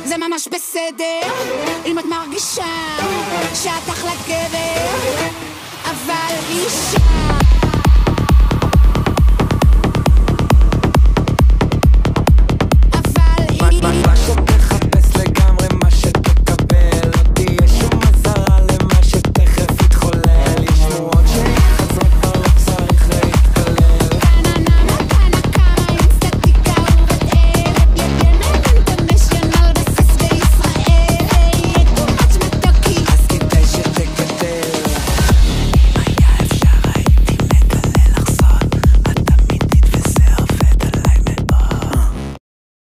זה ממש בסדר אם את מרגישה שאת אחלה גבר אבל אישה